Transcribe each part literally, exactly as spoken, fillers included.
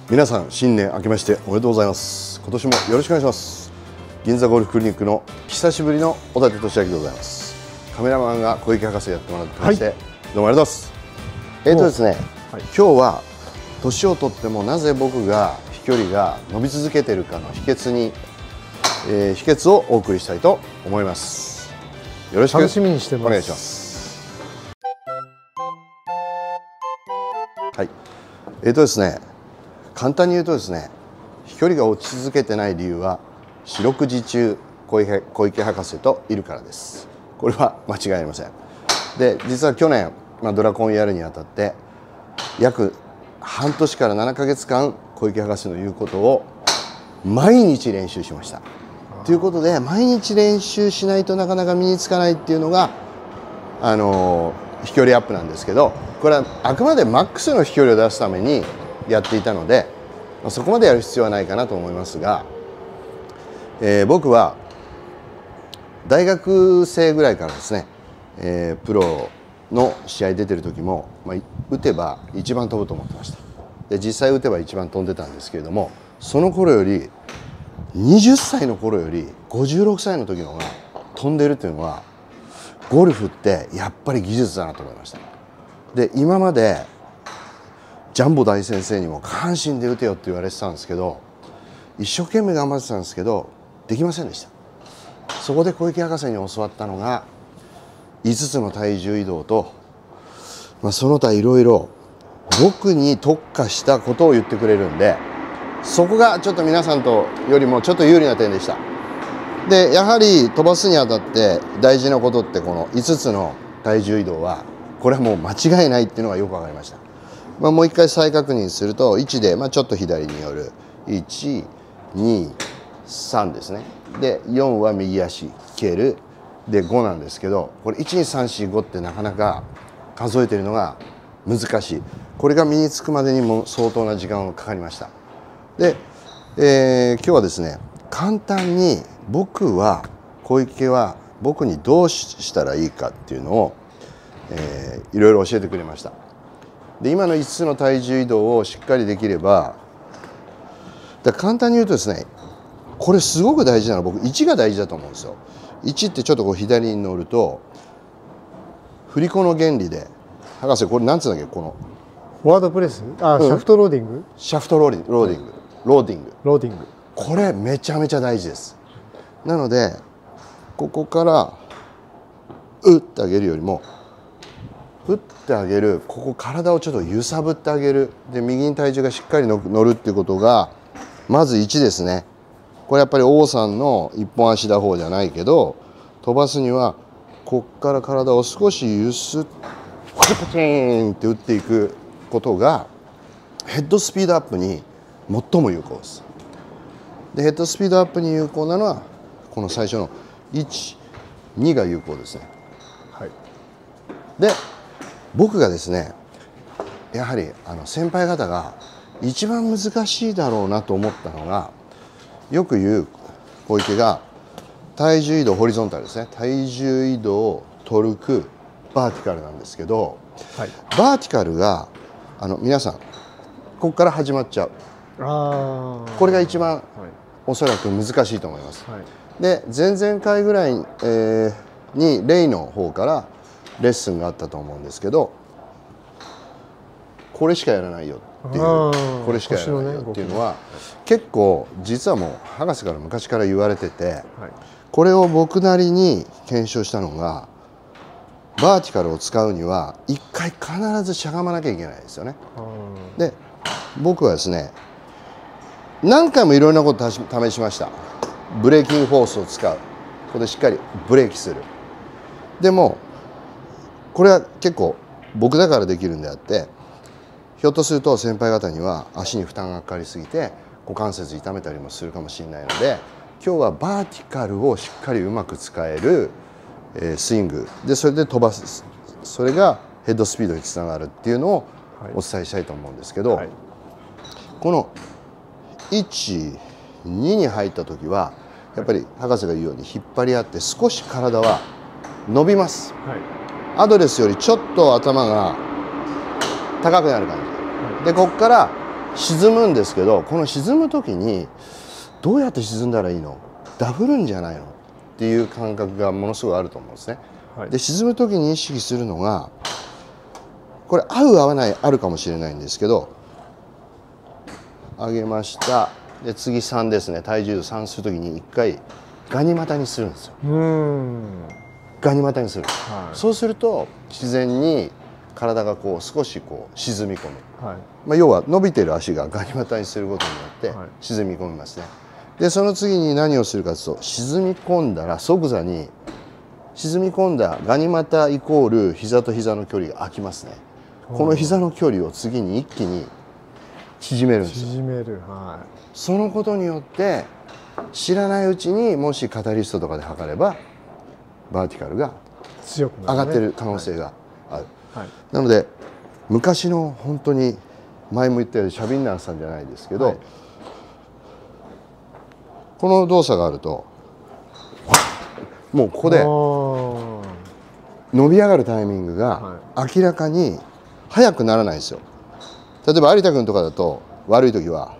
皆さん新年明けましておめでとうございます。今年もよろしくお願いします。銀座ゴルフクリニックの久しぶりの小立俊明でございます。カメラマンが小池博士やってもらってまして、はい、どうもありがとうございます。えっとですね、はい、今日は年を取ってもなぜ僕が飛距離が伸び続けているかの秘訣に、えー、秘訣をお送りしたいと思います。よろしくお願いします。はい、えっとですね簡単に言うとですね、飛距離が落ち続けてない理由は四六時中小池、小池博士といるからです。これは間違いありません。で、実は去年、まあ、ドラコンやるにあたって約半年からななかげつかん小池博士の言うことを毎日練習しました。ということで毎日練習しないとなかなか身につかないっていうのがあのー、飛距離アップなんですけど、これはあくまでマックスの飛距離を出すためにやっていたので、そこまでやる必要はないかなと思いますが、えー、僕は大学生ぐらいからですね、えー、プロの試合出てる時も、まあ、打てば一番飛ぶと思ってました。で、実際打てば一番飛んでたんですけれども、その頃よりはたちの頃よりごじゅうろくさいの時の方が飛んでるっていうのは、ゴルフってやっぱり技術だなと思いました。で、今までジャンボ大先生にも下半身で打てよって言われてたんですけど、一生懸命頑張ってたんですけどできませんでした。そこで小池博士に教わったのがいつつの体重移動と、まあ、その他いろいろ僕に特化したことを言ってくれるんで、そこがちょっと皆さんとよりもちょっと有利な点でした。で、やはり飛ばすにあたって大事なことってこのいつつの体重移動はこれはもう間違いないっていうのがよく分かりました。まあもう一回再確認するといちで、まあ、ちょっと左に寄るいち、に、さんですね。でよんは右足蹴るでごなんですけど、これいち、に、さん、し、ごってなかなか数えてるのが難しい。これが身につくまでにも相当な時間がかかりました。で、えー、今日はですね簡単に僕は小池は僕にどうしたらいいかっていうのを、えー、いろいろ教えてくれました。で、今のいつつの体重移動をしっかりできれば、だ簡単に言うとですね、これすごく大事なのは僕いちが大事だと思うんですよ。いちってちょっとこう左に乗ると振り子の原理で、博士これなんつうんだっけ、このワードプレス、あ、うん、シャフトローディング、 シャフトローディングローディングローディングローディング、 これめちゃめちゃ大事です。なのでここから打ってあげるよりも打ってあげる、ここ体をちょっと揺さぶってあげる、で右に体重がしっかり乗るっていうことがまずいちですね。これやっぱり王さんの一本足打法じゃないけど、飛ばすにはこっから体を少し揺すってパチパチンって打っていくことがヘッドスピードアップに最も有効です。で、ヘッドスピードアップに有効なのはこの最初のいち、にが有効ですね。はい、で僕がですねやはりあの先輩方が一番難しいだろうなと思ったのが、よく言う小池が体重移動ホリゾンタルですね、体重移動トルクバーティカルなんですけど、はい、バーティカルがあの皆さんここから始まっちゃう。あこれが一番、はい、おそらく難しいと思います。はい、で前々回ぐらい、えー、にレイの方からレッスンがあったと思うんですけど、これしかやらないよっていう、これしかやらないよっていうのは結構実はもう博士から昔から言われてて、はい、これを僕なりに検証したのが、バーティカルを使うには一回必ずしゃがまなきゃいけないですよね。で僕はですね何回もいろんなこと試しました。ブレーキングフォースを使う、ここでしっかりブレーキする。でもこれは結構僕だからできるんであって、ひょっとすると先輩方には足に負担がかかりすぎて股関節痛めたりもするかもしれないので、今日はバーティカルをしっかりうまく使える、えー、スイングで、それで飛ばす、それがヘッドスピードにつながるっていうのをお伝えしたいと思うんですけど、はい、このいち、にに入った時はやっぱり博士が言うように引っ張り合って少し体は伸びます。はい、アドレスよりちょっと頭が高くなる感じで、ここから沈むんですけど、この沈む時にどうやって沈んだらいいの、ダフるんじゃないのっていう感覚がものすごいあると思うんですね。はい、で沈む時に意識するのが、これ合う合わないあるかもしれないんですけど、上げました。で次さんですね。体重さんする時にいっかいガニ股にするんですよ。うんガニ股にする、はい、そうすると自然に体がこう少しこう沈み込む、はい、まあ、要は伸びてる足がガニ股にすることによって沈み込みますね。でその次に何をするかというと、沈み込んだら即座に沈み込んだガニ股イコール膝と膝の距離が空きますね。この膝の距離を次に一気に縮めるんですよ。縮める、はい、そのことによって知らないうちにもしカタリストとかで測ればバーティカルが強く上がってる可能性がある。はいはい、なので昔の本当に前も言ったようにシャビンナーさんじゃないですけど、はい、この動作があるともうここで伸び上がるタイミングが明らかに速くならないですよ。例えば有田君とかだと悪い時は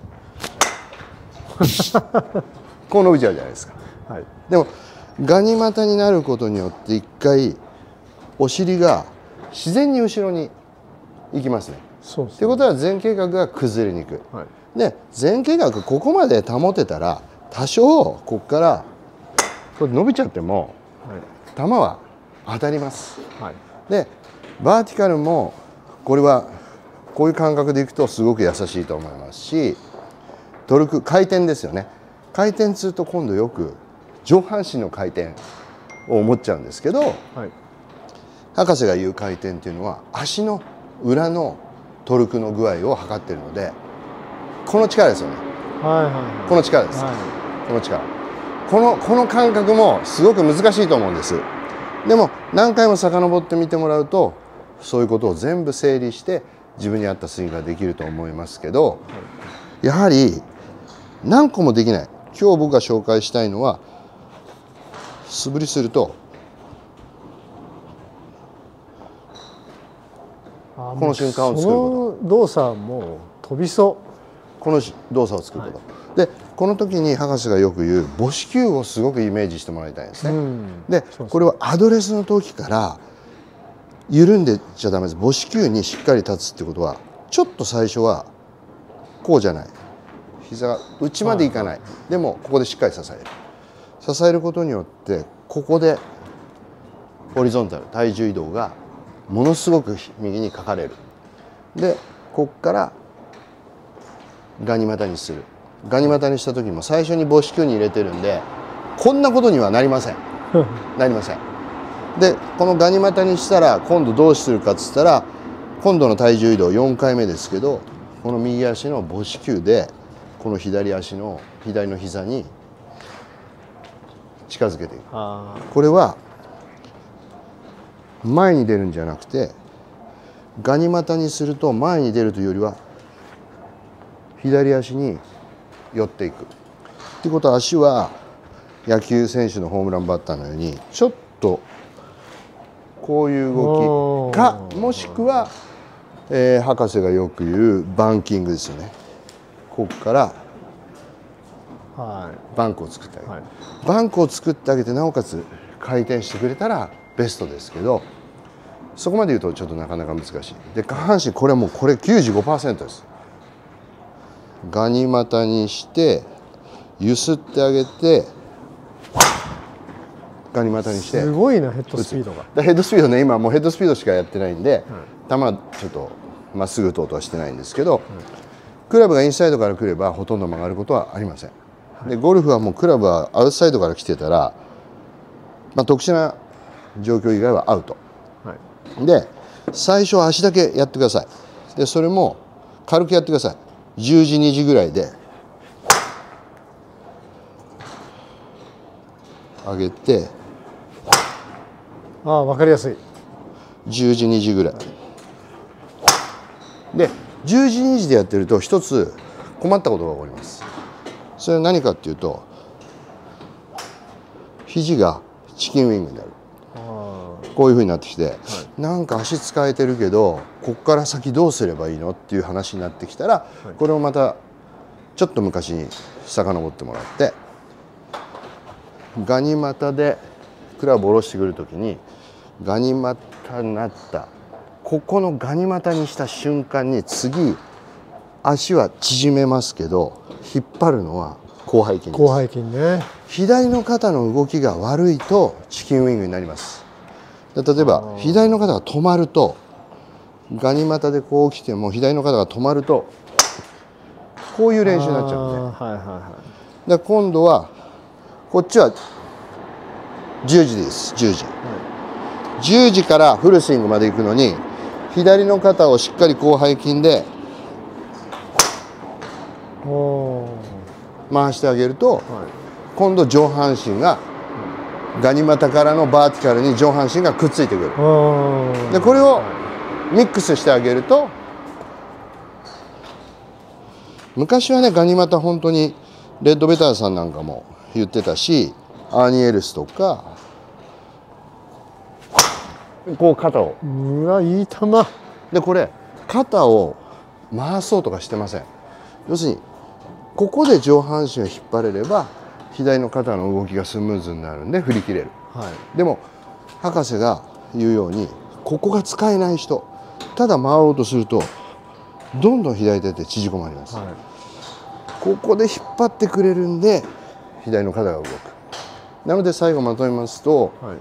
こう伸びちゃうじゃないですか。はい、でもガニ股になることによって一回お尻が自然に後ろに行きますね。そうですね。ということは前傾角が崩れにくい。はい、で前傾角ここまで保てたら多少ここからこれ伸びちゃっても、はい、球は当たります。はい、でバーティカルもこれはこういう感覚でいくとすごく優しいと思いますし、トルク回転ですよね。回転すると今度よく上半身の回転を思っちゃうんですけど、はい、博士が言う回転っていうのは足の裏のトルクの具合を測ってるので、この力ですよね。はいはいはい、この力です、はい、この力、このこの感覚もすごく難しいと思うんです。でも何回も遡ってみてもらうとそういうことを全部整理して自分に合ったスイングができると思いますけど、はい、やはり何個もできない。今日僕が紹介したいのは素振りするとこの瞬間を作ること。 その動作も飛びそう。 この動作を作ること。はい、でこの時に博士がよく言う母子球をすごくイメージしてもらいたいんですね。でこれはアドレスの時から緩んでちゃダメです。母子球にしっかり立つってことはちょっと最初はこうじゃない。膝が内までいかない。でもここでしっかり支える。支えることによってここでホリゾンタル体重移動がものすごく右にかかれる。でここからガニ股にする。ガニ股にした時も最初に母子球に入れてるんでこんなことにはなりません。なりません。でこのガニ股にしたら今度どうするかっつったら今度の体重移動よんかいめですけど、この右足の母子球でこの左足の左の膝に近づけていく。これは前に出るんじゃなくてガニ股にすると前に出るというよりは左足に寄っていく。っていうことは足は野球選手のホームランバッターのようにちょっとこういう動きか、もしくは、えー、博士がよく言うバンキングですよね。ここからバンクを作ってあげる、はい、バンクを作ってあげてなおかつ回転してくれたらベストですけど、そこまで言うとちょっとなかなか難しい。で下半身これはもうこれ きゅうじゅうごパーセント です。ガニ股にしてゆすってあげてガニ股にしてすごいなヘッドスピードが。 ヘッドスピードね、今もうヘッドスピードしかやってないんで、うん、球ちょっとまっすぐ打とうとはしてないんですけど、うん、クラブがインサイドから来ればほとんど曲がることはありません。はい、でゴルフはもうクラブはアウトサイドから来てたら、まあ、特殊な状況以外はアウト、はい、で最初は足だけやってください。でそれも軽くやってください。じゅうじにじぐらいで上げて、 ああ分かりやすい。 じゅうじにじぐらいでじゅうじにじでやってると一つ困ったことが起こります。それは何かっていうと肘がチキンウィングになる。 こういう風になってきて、はい、なんか足使えてるけどこっから先どうすればいいのっていう話になってきたら、はい、これをまたちょっと昔に遡ってもらって、ガニ股でクラブを下ろしてくる時にガニ股になったここのガニ股にした瞬間に次足は縮めますけど引っ張るのは広背筋です。 広背筋ね。 左の肩の動きが悪いとチキンウィングになります。例えば左の肩が止まるとガニ股でこう来ても左の肩が止まるとこういう練習になっちゃうんで、はいはいはい、で今度はこっちは十字です。十字、はい、十字からフルスイングまで行くのに左の肩をしっかり広背筋で回してあげると、はい、今度上半身がガニ股からのバーティカルに上半身がくっついてくる。でこれをミックスしてあげると、昔はねガニ股本当にレッドベターさんなんかも言ってたし、アーニー・エルスとかこう肩を、 うわいい球でこれ肩を回そうとかしてません。要するにここで上半身を引っ張れれば左の肩の動きがスムーズになるんで振り切れる、はい、でも博士が言うようにここが使えない人、ただ回ろうとするとどんどん左手って縮こまります、はい、ここで引っ張ってくれるんで左の肩が動く。なので最後まとめますと、はい、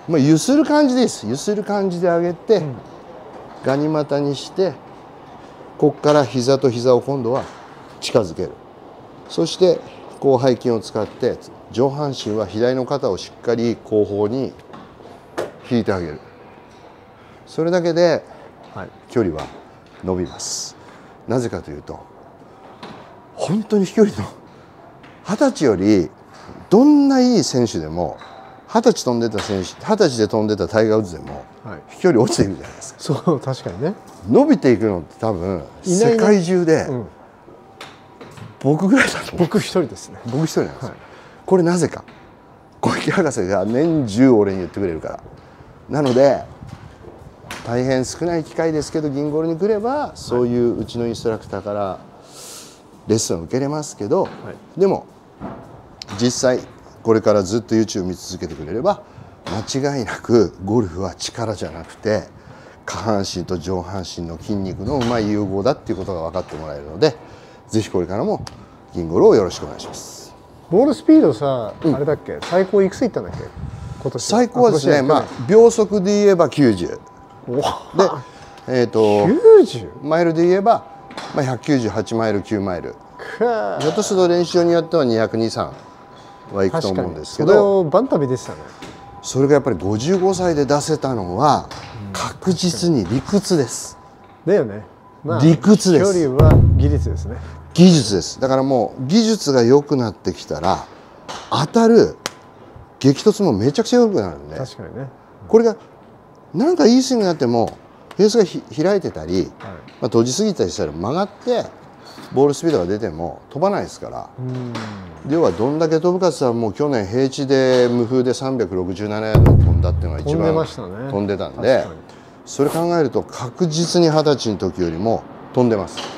まあ揺する感じです。揺する感じで上げて、うん、ガニ股にしてここから膝と膝を今度は近づける。そして広背筋を使って上半身は左の肩をしっかり後方に引いてあげる。それだけで距離は伸びます。なぜかというと本当に飛距離の二十歳よりどんないい選手でも二十歳飛んでた選手二十歳で飛んでたタイガー・ウッズでも飛距離落ちているじゃないですか。 そう確かにね。 伸びていくのって多分世界中で僕ぐらいだと思う。 僕一人ですね。 僕一人なんですよ、はい、これなぜか小池博士が年中俺に言ってくれるから。なので大変少ない機会ですけど銀ゴルに来ればそういううちのインストラクターからレッスンを受けれますけど、はい、でも実際これからずっと YouTube 見続けてくれれば間違いなくゴルフは力じゃなくて下半身と上半身の筋肉のうまい融合だっていうことが分かってもらえるので、ぜひこれからも銀ゴルをよろしくお願いします。 ボールスピードさ、うん、あれだっけ、最高いくついったんだっけ今年。 最高はですね、まあ秒速で言えばきゅうじゅうで、えー、ときゅうじゅうマイルで言えば、まあ、ひゃくきゅうじゅうはちマイルきゅうマイル、ひょっとすると練習によってはにひゃくにじゅうさんはいくと思うんですけど、 それをバンタビ出てたね。 それがやっぱりごじゅうごさいで出せたのは確実に理屈です。 だよね、まあ、 理屈です。 距離は技術ですね。 技術です。だからもう技術が良くなってきたら当たる激突もめちゃくちゃ良くなるんで、 確かにね、 これがなんかいいスイングになってもフェースがひ開いてたり、はい、まあ、閉じすぎたりしたら曲がってボールスピードが出ても飛ばないですから。要はどんだけ飛ぶかって言ったらもう去年平地で無風でさんびゃくろくじゅうななヤード飛んだっていうのが一番飛んでたんで、それ考えると確実に二十歳の時よりも飛んでます、はい、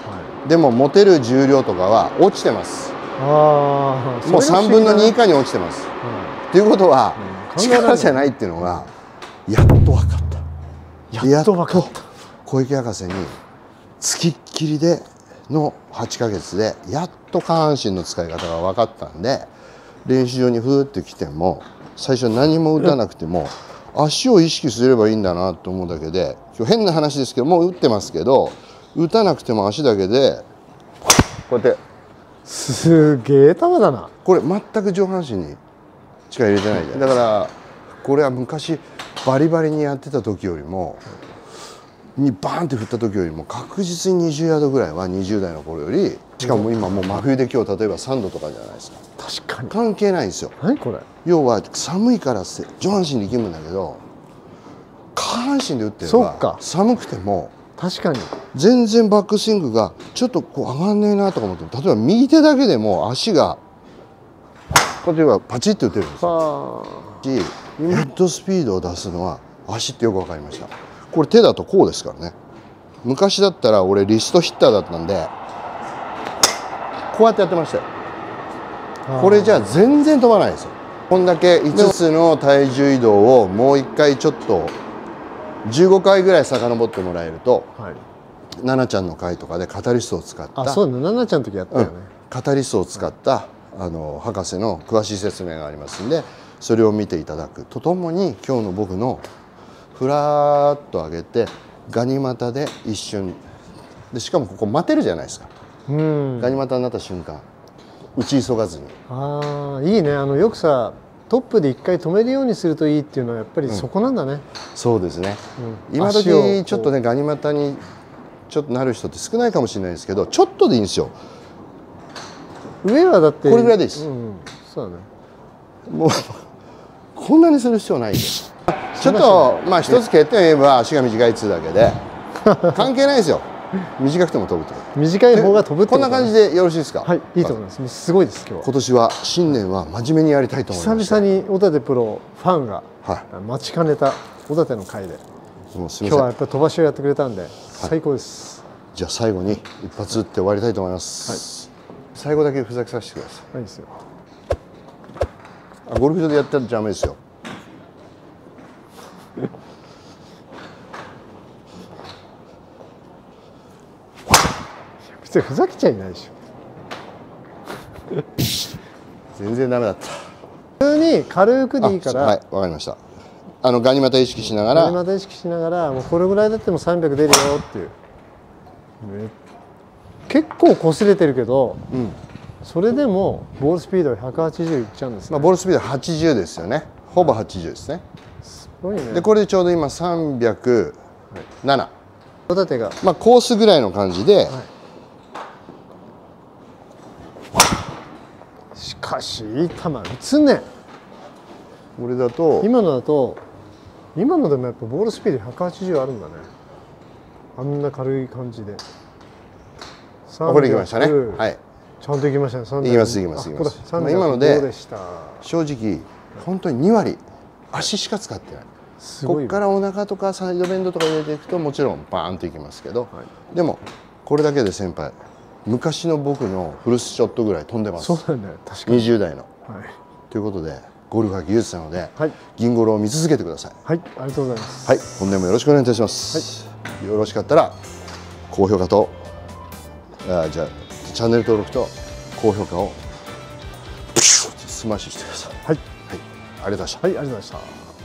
でも持てる重量とかは落ちてます。あもうさんぶんのに以下に落ちてます。と、うん、いうことは、うん、力じゃないっていうのがやっと分かった。 やっと分かった。 小池博士につきっきりでのはちかげつでやっと下半身の使い方が分かったんで、練習場にふーって来ても最初何も打たなくても足を意識すればいいんだなと思うだけで、今日変な話ですけどもう打ってますけど、打たなくても足だけでこうやってすげえ球だな。 これ全く上半身に力入れてないじゃん。だからこれは昔バリバリにやってた時よりもにバーンって振った時よりも確実ににじゅうヤードぐらいはにじゅう代の頃より、しかも今もう真冬で今日例えばさんどとかじゃないですか。 確かに関係ないんですよ。 何これ。 要は寒いから上半身で力むんだけど下半身で打ってれば寒くても確かに全然バックスイングがちょっとこう上がんねえなとか思っても、例えば右手だけでも足が例えばパチッと打てるんですよ。 ヘッドスピードを出すのは足ってよく分かりました。これ手だとこうですからね。昔だったら俺リストヒッターだったんでこうやってやってましたよ。これじゃ全然飛ばないですよ。こんだけいつつの体重移動をもういっかいちょっとじゅうごかいぐらい遡ってもらえると、はい、ナナちゃんの回とかでカタリストを使った、 あ、そうだね、ナナちゃんの時やったよね、うん、 カタリストを使った、はい、あの博士の詳しい説明がありますんで、それを見ていただくとともに、今日の僕のふらーっと上げてガニ股で一瞬で、しかもここ待てるじゃないですか。うん、ガニ股になった瞬間打ち急がずに。 ああ、いいね。あのよくさ、トップで一回止めるようにするといいっていうのはやっぱりそこなんだね。うん、そうですね、うん、今時ちょっとねガニ股にちょっとなる人って少ないかもしれないですけど、ちょっとでいいんですよ。上はだってこれぐらいでいいです、 うん、そうだね。 もうこんなにする必要ないんでちょっとまあ一つ欠点を言えば足が短いっつうだけで関係ないですよ。短くても飛ぶと。 短い方が飛ぶってこんな感じでよろしいですか。 はい、いいと思います。すごいです今日は。 今年は新年は真面目にやりたいと思います。 久々に小立プロファンが待ちかねた小立の回で、もうすみません、今日はやっぱり飛ばしをやってくれたんで最高です、はい、じゃあ最後に一発打って終わりたいと思います、はい、最後だけふざけさせてください。はい、ですよ。あ、ゴルフ場でやったらダメですよ。 別にふざけちゃいないでしょ全然ダメだった。 普通に軽くでいいから。 はい、わかりました。あのガニ股意識しながら、 ガニ股意識しながら、もうこれぐらいだってもさんびゃく出るよっていう、ね、結構擦れてるけど、うん、それでもボールスピードはひゃくはちじゅういっちゃうんですね。 まあボールスピードははちじゅうですよね。ほぼはちじゅうですね。すごいね。でこれでちょうど今さんびゃくなな、 小立がまあコースぐらいの感じで、はい、 しかしいい球打つね。 これだと今のだと今のでもやっぱボールスピードひゃくはちじゅうあるんだね。あんな軽い感じで。 これいきましたね。はい。 ちゃんといきましたね。 いきますいきますいきます。まあ今ので正直本当ににわり足しか使ってない。ここからお腹とかサイドベンドとか入れていくともちろんバーンといきますけど、はい、でもこれだけで先輩昔の僕のフルスショットぐらい飛んでます。 そうだね、確かに。 にじゅう代の、はい、 ということでゴルフが技術なので、はい、銀ゴロを見続けてください。 はい、ありがとうございます。 はい、本年もよろしくお願いいたします。はい、よろしかったら高評価とあじゃあチャンネル登録と高評価をスマッシュしてください。はい、はい、ありがとうございました。 はい、ありがとうございました。